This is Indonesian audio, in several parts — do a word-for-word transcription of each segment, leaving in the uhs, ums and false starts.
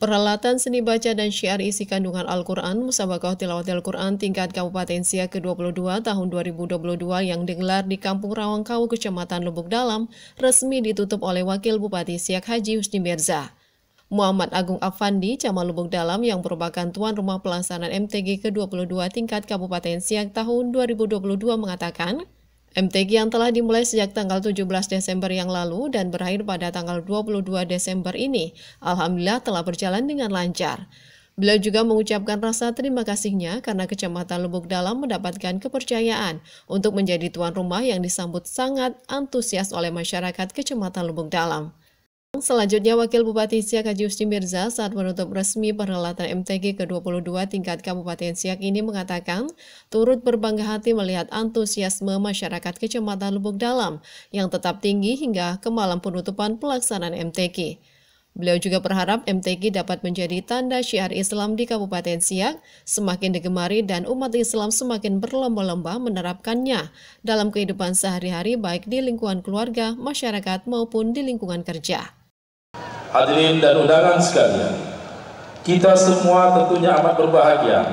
Perhelatan seni baca dan syiar isi kandungan Al-Quran Musabaqah Tilawatil Quran tingkat Kabupaten Siak ke dua puluh dua tahun dua ribu dua puluh dua yang digelar di Kampung Rawangkau, Kecamatan Lubuk Dalam, resmi ditutup oleh Wakil Bupati Siak Haji Husni Mirza. Muhammad Agung Afandi, Camat Lubuk Dalam yang merupakan tuan rumah pelaksanaan M T G ke dua puluh dua tingkat Kabupaten Siak tahun dua ribu dua puluh dua mengatakan, M T G yang telah dimulai sejak tanggal tujuh belas Desember yang lalu dan berakhir pada tanggal dua puluh dua Desember ini, alhamdulillah telah berjalan dengan lancar. Beliau juga mengucapkan rasa terima kasihnya karena Kecamatan Lubuk Dalam mendapatkan kepercayaan untuk menjadi tuan rumah yang disambut sangat antusias oleh masyarakat Kecamatan Lubuk Dalam. Selanjutnya, Wakil Bupati Siak Haji Husni Mirza saat menutup resmi perhelatan M T G ke dua puluh dua tingkat Kabupaten Siak ini mengatakan turut berbangga hati melihat antusiasme masyarakat Kecamatan Lubuk Dalam yang tetap tinggi hingga ke malam penutupan pelaksanaan M T G. Beliau juga berharap M T G dapat menjadi tanda syiar Islam di Kabupaten Siak, semakin digemari dan umat Islam semakin berlomba-lomba menerapkannya dalam kehidupan sehari-hari baik di lingkungan keluarga, masyarakat maupun di lingkungan kerja. Hadirin dan undangan sekalian, kita semua tentunya amat berbahagia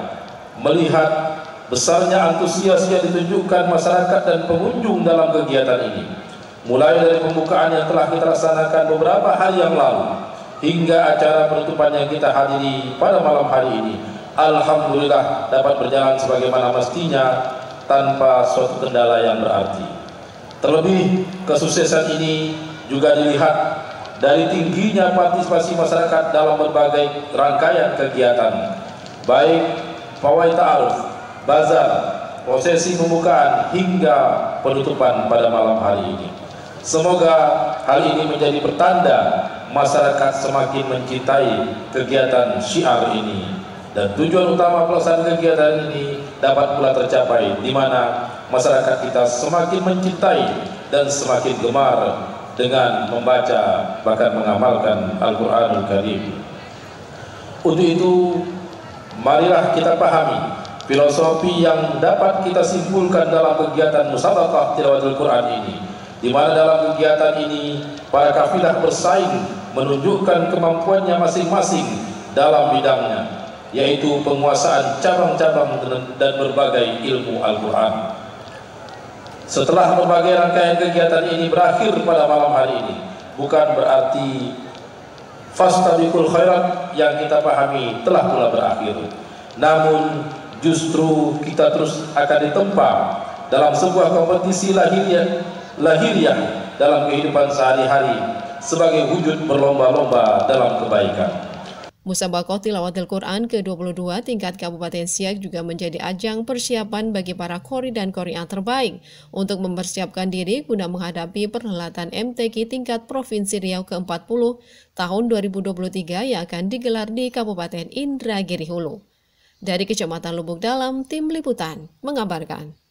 melihat besarnya antusias yang ditunjukkan masyarakat dan pengunjung dalam kegiatan ini. Mulai dari pembukaan yang telah kita laksanakan beberapa hari yang lalu, hingga acara penutupan yang kita hadiri pada malam hari ini, alhamdulillah dapat berjalan sebagaimana mestinya tanpa suatu kendala yang berarti. Terlebih, kesuksesan ini juga dilihat dari tingginya partisipasi masyarakat dalam berbagai rangkaian kegiatan, baik pawai ta'aruf, bazar, prosesi pembukaan hingga penutupan pada malam hari ini. Semoga hal ini menjadi pertanda masyarakat semakin mencintai kegiatan syiar ini, dan tujuan utama pelaksanaan kegiatan ini dapat pula tercapai di mana masyarakat kita semakin mencintai dan semakin gemar dengan membaca bahkan mengamalkan Al-Quranul Karim. Untuk itu, marilah kita pahami filosofi yang dapat kita simpulkan dalam kegiatan Musabaqah Tilawatil Quran ini, di mana dalam kegiatan ini para kafilah bersaing menunjukkan kemampuannya masing-masing dalam bidangnya, yaitu penguasaan cabang-cabang dan berbagai ilmu Al-Quran. Setelah berbagai rangkaian kegiatan ini berakhir pada malam hari ini, bukan berarti fastabiqul khairat yang kita pahami telah pula berakhir. Namun justru kita terus akan ditempa dalam sebuah kompetisi lahiriah, lahiriah dalam kehidupan sehari-hari sebagai wujud berlomba-lomba dalam kebaikan. Musabaqah Tilawatil Quran ke dua puluh dua tingkat Kabupaten Siak juga menjadi ajang persiapan bagi para qori dan qori'ah terbaik untuk mempersiapkan diri guna menghadapi perhelatan M T G tingkat Provinsi Riau ke empat puluh tahun dua ribu dua puluh tiga yang akan digelar di Kabupaten Indragiri Hulu. Dari Kecamatan Lubuk Dalam, Tim Liputan mengabarkan.